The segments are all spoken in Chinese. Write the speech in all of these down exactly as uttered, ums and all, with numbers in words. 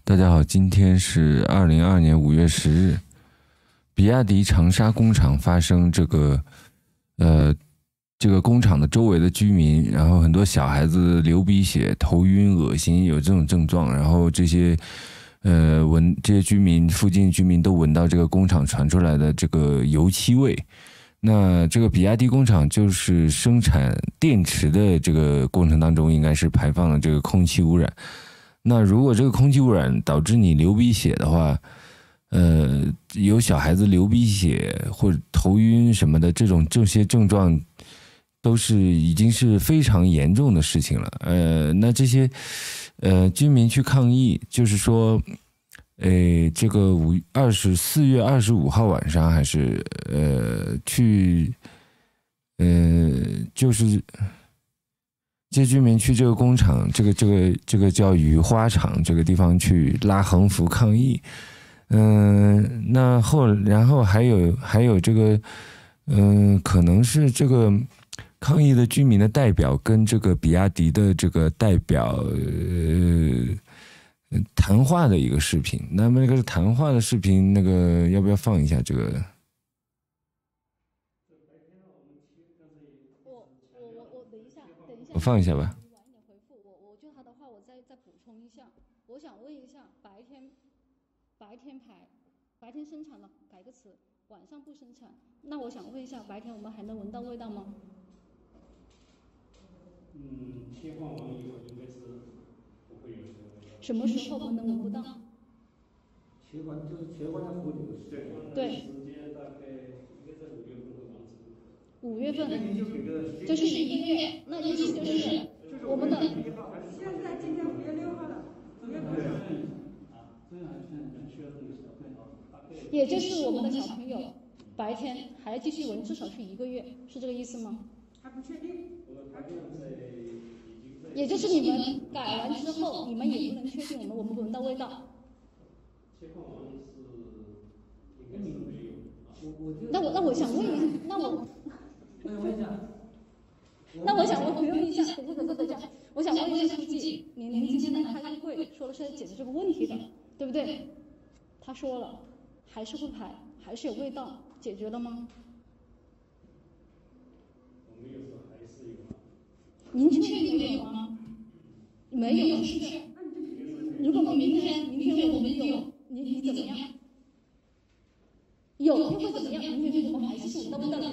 大家好，今天是二零二二年五月十日，比亚迪长沙工厂发生这个，呃，这个工厂的周围的居民，然后很多小孩子流鼻血、头晕、恶心，有这种症状，然后这些，呃，闻这些居民附近居民都闻到这个工厂传出来的这个油漆味。那这个比亚迪工厂就是生产电池的这个过程当中，应该是排放了这个空气污染。那如果这个空气污染导致你流鼻血的话，呃，有小孩子流鼻血或者头晕什么的，这种这些症状都是已经是非常严重的事情了。呃，那这些呃居民去抗议，就是说，呃，这个五二十四月二十五号晚上还是呃去，呃，就是。这些居民去这个工厂，这个这个这个叫雨花厂这个地方去拉横幅抗议，嗯、呃，那后然后还有还有这个，嗯、呃，可能是这个抗议的居民的代表跟这个比亚迪的这个代表呃谈话的一个视频。那么那个谈话的视频，那个要不要放一下这个？我放一下吧。 晚一点回复我，我就他的话，我再再补充一下。我想问一下，白天白天排白天生产了改个词，晚上不生产，那我想问一下，白天我们还能闻到味道吗？ 嗯，切换完以后应该是不会有这个味道。 什么时候我们能闻不到？ 切换就是切换在附近的时间。 对。 时间大概应该在五月份会完成。 五月份，就是一个月，那意思就是我们的。 现在今天五月六号了，五月份。 啊，这样现在需要这个小朋友，大概。 也就是我们的小朋友白天还要继续闻，至少是一个月，是这个意思吗？ 还不确定。 我们白天在已经在。 也就是你们改完之后，你们也不能确定我们闻不闻到味道。 切换完是应该是没有。 那我那我想问一下，那我。 那问一下， 那我想问问一下，等一下等一下等一下，我想问一下书记，您您今天来开会说了是来解决这个问题的，对不对？他说了，还是会排，还是有味道，解决了吗？ 我没有说还是有吗？ 您确定没有吗？没有是不是？如果明天明天我们有，你你怎么样？有会怎么样？明天我们还是闻到味道了。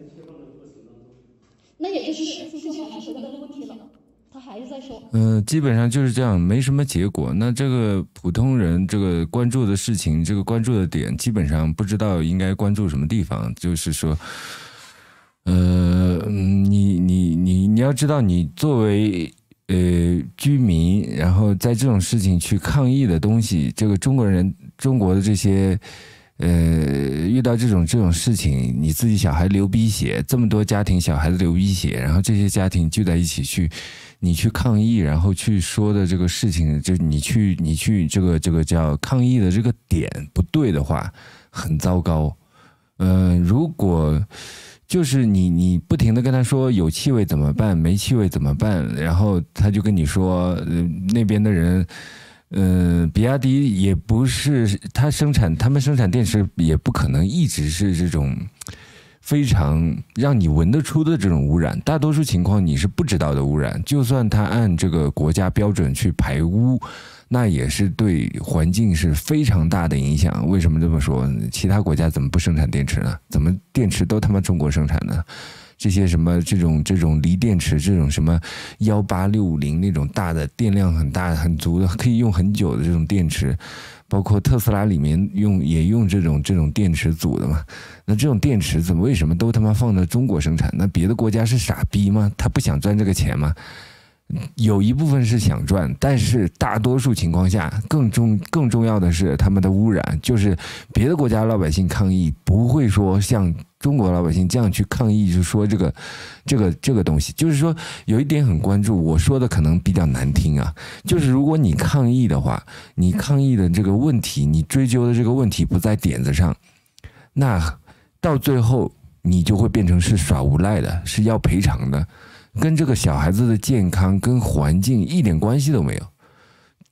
那也就是书记还是回答这个问题了，他还是在说。 嗯、呃，基本上就是这样，没什么结果。那这个普通人这个关注的事情，这个关注的点，基本上不知道应该关注什么地方。就是说，呃，你你你你要知道，你作为呃居民，然后在这种事情去抗议的东西，这个中国人中国的这些。呃，遇到这种这种事情，你自己小孩流鼻血，这么多家庭小孩子流鼻血，然后这些家庭聚在一起去，你去抗议，然后去说的这个事情，就你去你去这个这个叫抗议的这个点不对的话，很糟糕。呃，如果就是你你不停的跟他说有气味怎么办，没气味怎么办，然后他就跟你说，呃、那边的人。嗯、呃，比亚迪也不是它生产，他们生产电池也不可能一直是这种非常让你闻得出的这种污染，大多数情况你是不知道的污染。就算它按这个国家标准去排污，那也是对环境是非常大的影响。为什么这么说？其他国家怎么不生产电池呢？怎么电池都他妈中国生产呢？这些什么这种这种锂电池，这种什么幺八六五零那种大的电量很大很足的，可以用很久的这种电池，包括特斯拉里面用也用这种这种电池组的嘛。那这种电池怎么为什么都他妈放在中国生产？那别的国家是傻逼吗？他不想赚这个钱吗？有一部分是想赚，但是大多数情况下，更重更重要的是他们的污染，就是别的国家老百姓抗议不会说像中国老百姓这样去抗议，就说这个这个这个东西，就是说有一点很关注，我说的可能比较难听啊，就是如果你抗议的话，你抗议的这个问题，你追究的这个问题不在点子上，那到最后你就会变成是耍无赖的，是要赔偿的。跟这个小孩子的健康跟环境一点关系都没有，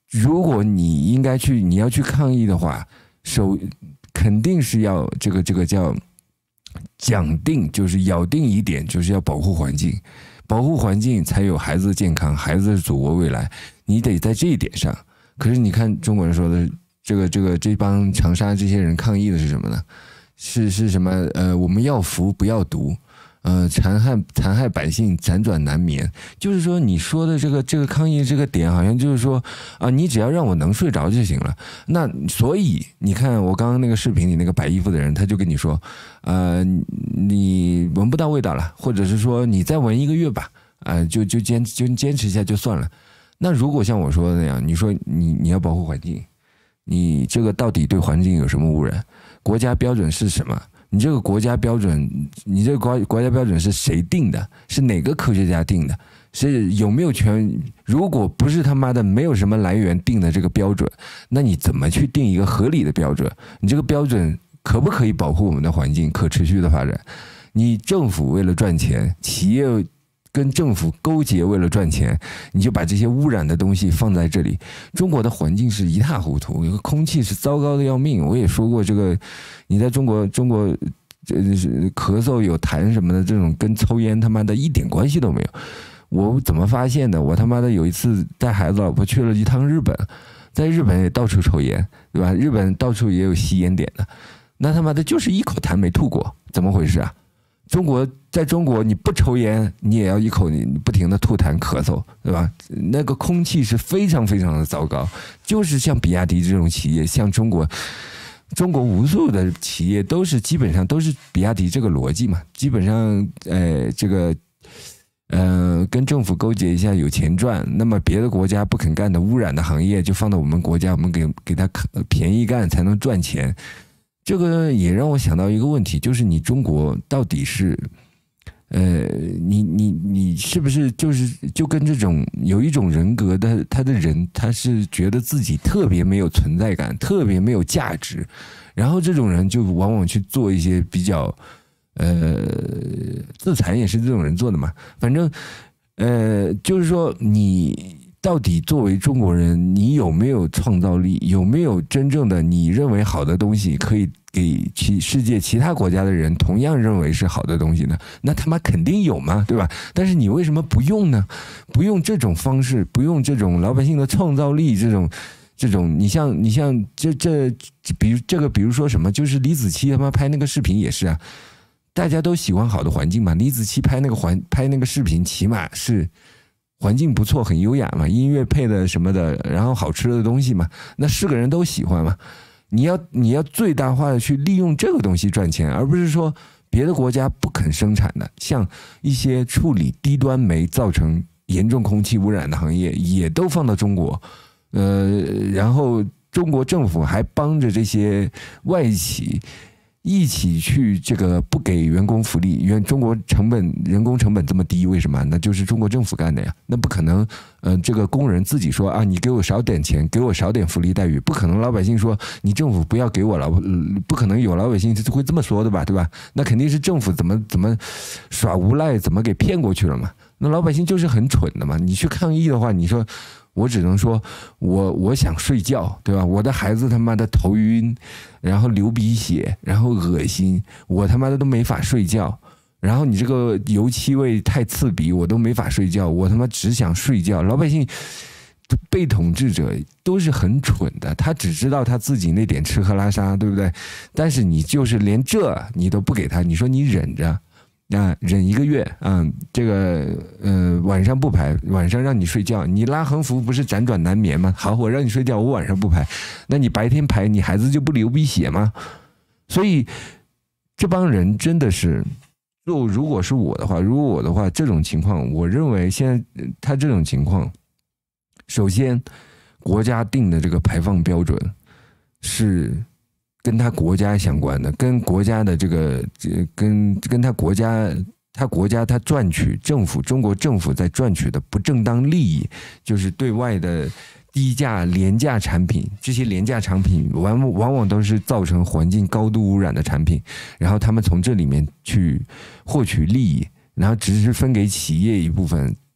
如果你应该去，你要去抗议的话，首肯定是要这个这个叫讲定，就是咬定一点，就是要保护环境，保护环境才有孩子的健康，孩子的祖国未来，你得在这一点上。可是你看中国人说的这个这个这帮长沙这些人抗议的是什么呢？是是什么？呃，我们要福不要毒。呃，残害残害百姓，辗转难眠。就是说，你说的这个这个抗议这个点，好像就是说啊，你只要让我能睡着就行了。那所以你看，我刚刚那个视频里那个白衣服的人，他就跟你说，呃，你闻不到味道了，或者是说你再闻一个月吧，啊、呃，就就坚就坚持一下就算了。那如果像我说的那样，你说你你要保护环境，你这个到底对环境有什么污染？国家标准是什么？你这个国家标准，你这个国国家标准是谁定的？是哪个科学家定的？是有没有权？如果不是他妈的没有什么来源定的这个标准，那你怎么去定一个合理的标准？你这个标准可不可以保护我们的环境可持续的发展？你政府为了赚钱，企业跟政府勾结为了赚钱，你就把这些污染的东西放在这里。中国的环境是一塌糊涂，空气是糟糕的要命。我也说过这个，你在中国中国这咳嗽有痰什么的，这种跟抽烟他妈的一点关系都没有。我怎么发现的？我他妈的有一次带孩子老婆去了一趟日本，在日本也到处抽烟，对吧？日本到处也有吸烟点的，那他妈的就是一口痰没吐过，怎么回事啊？中国在中国你不抽烟，你也要一口你不停的吐痰咳嗽，对吧？那个空气是非常非常的糟糕，就是像比亚迪这种企业，像中国中国无数的企业都是基本上都是比亚迪这个逻辑嘛，基本上呃这个呃跟政府勾结一下有钱赚，那么别的国家不肯干的污染的行业就放到我们国家，我们给给他便宜干才能赚钱。这个也让我想到一个问题，就是你中国到底是，呃，你你你是不是就是就跟这种有一种人格的他的人，他是觉得自己特别没有存在感，特别没有价值，然后这种人就往往去做一些比较，呃，自残也是这种人做的嘛，反正，呃，就是说你。到底作为中国人，你有没有创造力？有没有真正的你认为好的东西可以给其世界其他国家的人同样认为是好的东西呢？那他妈肯定有嘛，对吧？但是你为什么不用呢？不用这种方式，不用这种老百姓的创造力，这种这种，你像你像这这，比如这个，比如说什么，就是李子柒他妈拍那个视频也是啊，大家都喜欢好的环境嘛。李子柒拍那个环拍那个视频，起码是。环境不错，很优雅嘛，音乐配的什么的，然后好吃的东西嘛，那是个人都喜欢嘛。你要你要最大化的去利用这个东西赚钱，而不是说别的国家不肯生产的，像一些处理低端煤造成严重空气污染的行业，也都放到中国，呃，然后中国政府还帮着这些外企。一起去这个不给员工福利，原中国成本人工成本这么低，为什么？那就是中国政府干的呀，那不可能，呃，这个工人自己说啊，你给我少点钱，给我少点福利待遇，不可能。老百姓说你政府不要给我了，不可能有老百姓会这么说的吧，对吧？那肯定是政府怎么怎么耍无赖，怎么给骗过去了嘛？那老百姓就是很蠢的嘛。你去抗议的话，你说。我只能说，我我想睡觉，对吧？我的孩子他妈的头晕，然后流鼻血，然后恶心，我他妈的都没法睡觉。然后你这个油漆味太刺鼻，我都没法睡觉，我他妈只想睡觉。老百姓被统治者都是很蠢的，他只知道他自己那点吃喝拉撒，对不对？但是你就是连这你都不给他，你说你忍着。啊，忍一个月啊、嗯，这个呃晚上不排，晚上让你睡觉，你拉横幅不是辗转难眠吗？好，我让你睡觉，我晚上不排，那你白天排，你孩子就不流鼻血吗？所以这帮人真的是，就如果是我的话，如果我的话，这种情况，我认为现在他这种情况，首先国家定的这个排放标准是。跟他国家相关的，跟国家的这个，跟跟他国家，他国家他赚取政府，中国政府在赚取的不正当利益，就是对外的低价廉价产品，这些廉价产品往往往都是造成环境高度污染的产品，然后他们从这里面去获取利益，然后只是分给企业一部分，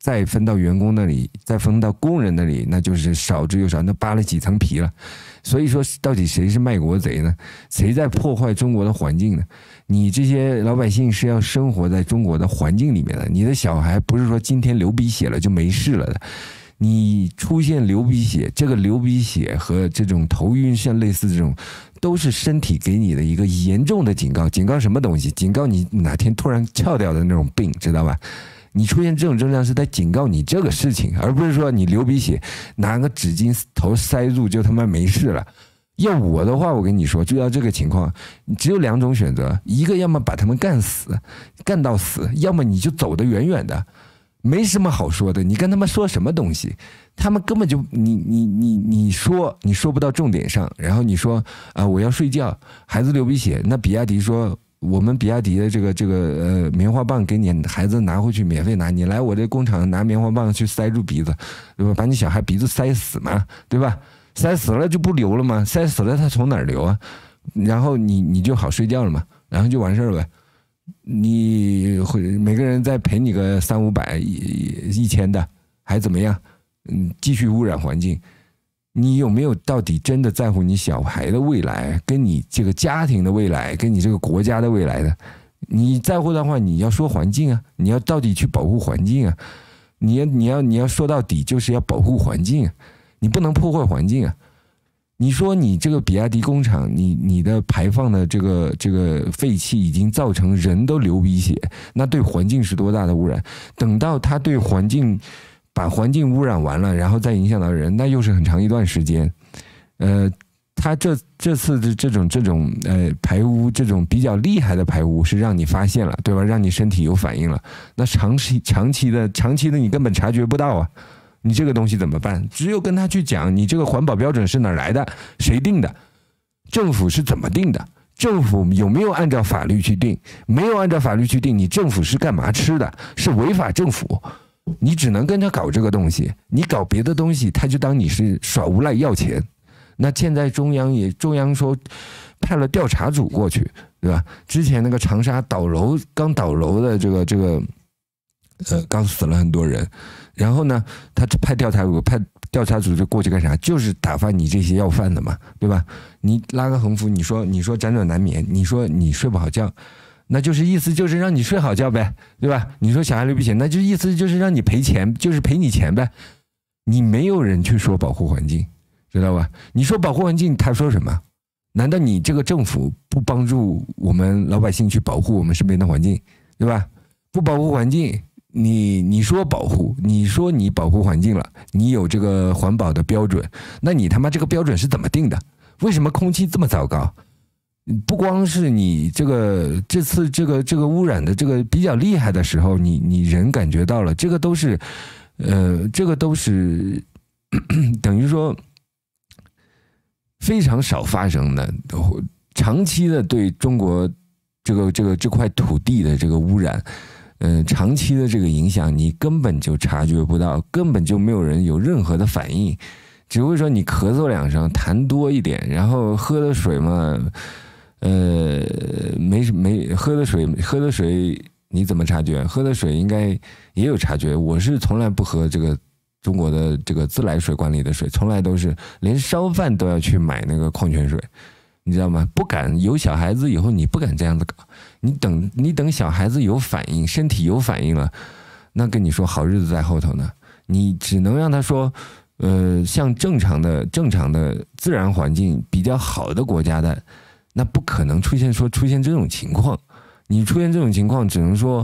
再分到员工那里，再分到工人那里，那就是少之又少，那扒了几层皮了。所以说，到底谁是卖国贼呢？谁在破坏中国的环境呢？你这些老百姓是要生活在中国的环境里面的，你的小孩不是说今天流鼻血了就没事了的。你出现流鼻血，这个流鼻血和这种头晕像类似这种，都是身体给你的一个严重的警告。警告什么东西？警告你哪天突然翘掉的那种病，知道吧？你出现这种症状是在警告你这个事情，而不是说你流鼻血拿个纸巾头塞住就他妈没事了。要我的话，我跟你说，就要这个情况，只有两种选择：一个要么把他们干死，干到死；要么你就走得远远的。没什么好说的，你跟他们说什么东西，他们根本就你你你你说你说不到重点上，然后你说啊、呃、我要睡觉，孩子流鼻血，那比亚迪说我们比亚迪的这个这个呃棉花棒给你孩子拿回去免费拿，你来我这工厂拿棉花棒去塞住鼻子，对吧？把你小孩鼻子塞死嘛，对吧？塞死了就不流了吗？塞死了他从哪儿流啊？然后你你就好睡觉了嘛，然后就完事儿呗。你会每个人再赔你个三五百一一千的，还怎么样？嗯，继续污染环境。你有没有到底真的在乎你小孩的未来，跟你这个家庭的未来，跟你这个国家的未来的？你在乎的话，你要说环境啊，你要到底去保护环境啊，你要你要你要说到底就是要保护环境啊，你不能破坏环境啊。你说你这个比亚迪工厂，你你的排放的这个这个废气已经造成人都流鼻血，那对环境是多大的污染？等到它对环境把环境污染完了，然后再影响到人，那又是很长一段时间。呃，它这这次的这种这种呃排污，这种比较厉害的排污是让你发现了，对吧？让你身体有反应了。那长期长期的长期的你根本察觉不到啊。你这个东西怎么办？只有跟他去讲，你这个环保标准是哪儿来的？谁定的？政府是怎么定的？政府有没有按照法律去定？没有按照法律去定，你政府是干嘛吃的？是违法政府。你只能跟他搞这个东西，你搞别的东西，他就当你是耍无赖要钱。那现在中央也中央说派了调查组过去，对吧？之前那个长沙倒楼刚倒楼的这个这个，呃，刚死了很多人。然后呢，他派调查组，派调查组就过去干啥？就是打发你这些要饭的嘛，对吧？你拉个横幅，你说你说辗转难眠，你说你睡不好觉，那就是意思就是让你睡好觉呗，对吧？你说小孩流鼻血，那就意思就是让你赔钱，就是赔你钱呗。你没有人去说保护环境，知道吧？你说保护环境，他说什么？难道你这个政府不帮助我们老百姓去保护我们身边的环境，对吧？不保护环境。你你说保护，你说你保护环境了，你有这个环保的标准，那你他妈这个标准是怎么定的？为什么空气这么糟糕？不光是你这个这次这个这个污染的这个比较厉害的时候，你你人感觉到了，这个都是，呃，这个都是等于说非常少发生的，长期的对中国这个这个这块土地的这个污染。嗯，长期的这个影响你根本就察觉不到，根本就没有人有任何的反应，只会说你咳嗽两声，痰多一点，然后喝的水嘛，呃，没没喝的水，喝的水你怎么察觉？喝的水应该也有察觉。我是从来不喝这个中国的这个自来水管理的水，从来都是连烧饭都要去买那个矿泉水。你知道吗？不敢，有小孩子以后你不敢这样子搞，你等你等小孩子有反应，身体有反应了，那跟你说好日子在后头呢。你只能让他说，呃，像正常的正常的自然环境比较好的国家的，那不可能出现说出现这种情况。你出现这种情况，只能说，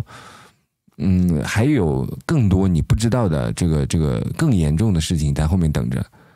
嗯，还有更多你不知道的这个这个更严重的事情在后面等着。